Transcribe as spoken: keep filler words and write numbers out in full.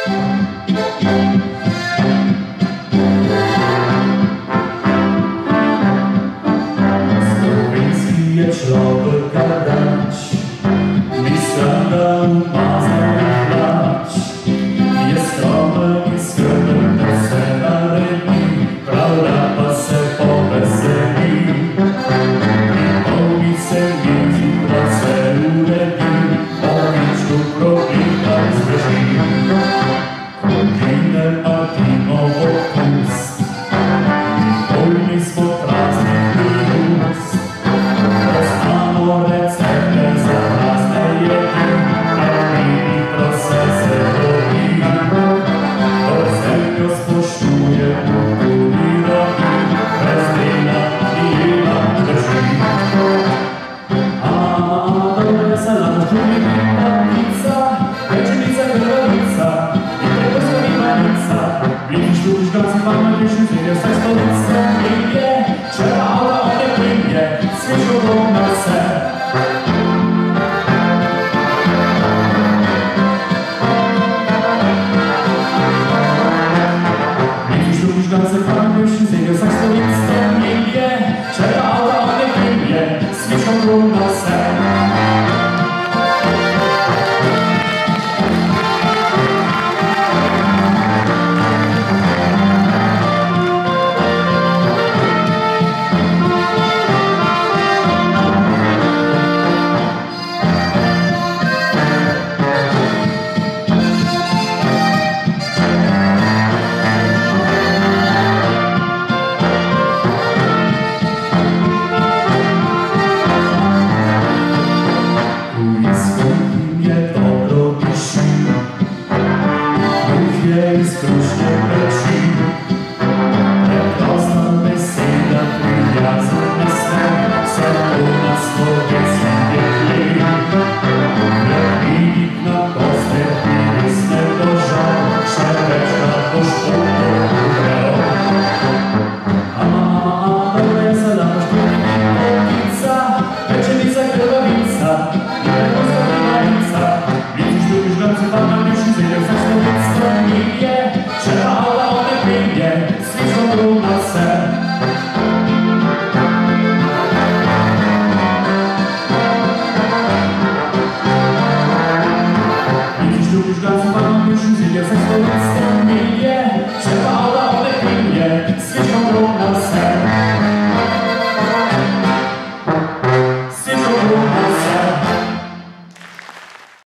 Človek gadać, mistrzem umazał plać. Jest skromny i skromny, to se na rybi, prawda pa se poweseli. I powice między pracę ulepi, powieczku probita zwyżki. Kodzinę patimowo pust, wolny spod raznych wyrósł. Już